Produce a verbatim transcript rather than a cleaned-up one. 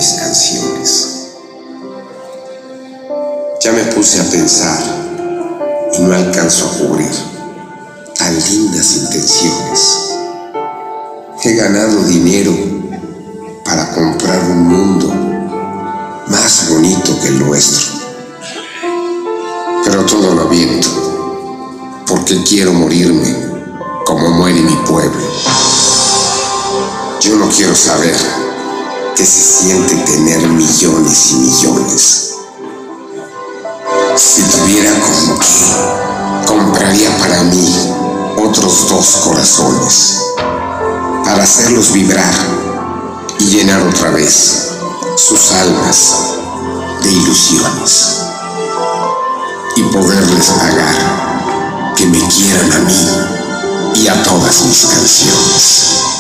mis canciones. Ya me puse a pensar y no alcanzo a cubrir tan lindas intenciones. He ganado dinero para comprar un mundo más bonito que el nuestro. Pero todo lo aviento porque quiero morirme como muere mi pueblo. Yo no quiero saber qué se siente tener millones y millones. Si tuviera con qué, compraría para mí otros dos corazones, para hacerlos vibrar y llenar otra vez sus almas de ilusiones, y poderles pagar que me quieran a mí y a todas mis canciones.